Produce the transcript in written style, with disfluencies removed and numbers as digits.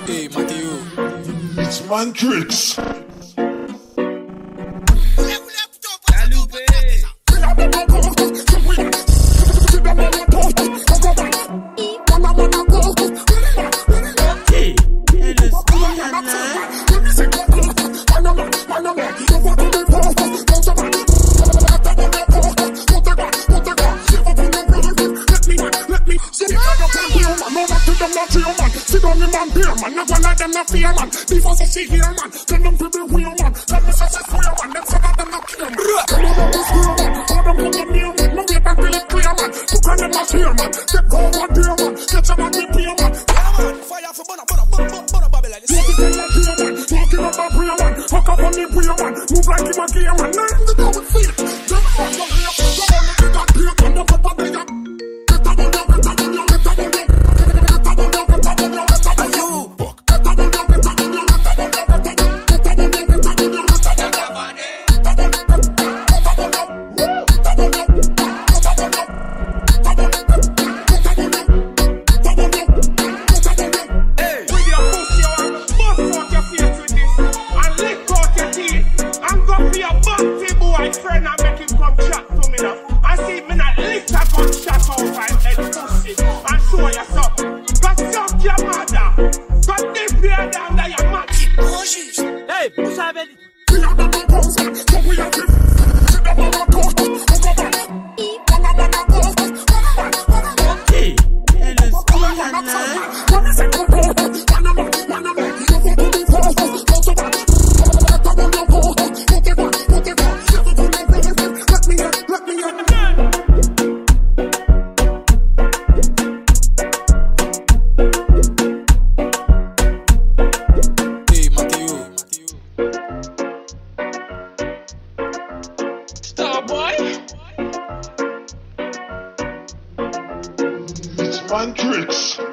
Hey, MATEO. It's MVNDRIX. Sit down in man, beer man, not one of them not fear man. Before say she hear man, tell them to be real man. Tell me say swear man, them say that them not care man. Tell them about this real man, all them come to near man. No wait until it clear man, look on them as here man. Get go over there man, get your man with beer man. Yeah man, fire for burn Babylon. Walk it up here man, walking up a prayer man. Hook up on the prayer man, move like him a gear man. Now him to go with feet. Them out your ear, come on and get that beer man. Don't put that there. Friend and make him come chat to me now. I see me not lift a gunshot out my head pussy and show you something. But suck your mother. But this beer down there your magic. Hey, who's having it? We are the proposal, so we are the sit down on the coast, hook up on the coast, hey, it is It's MVNDRIX.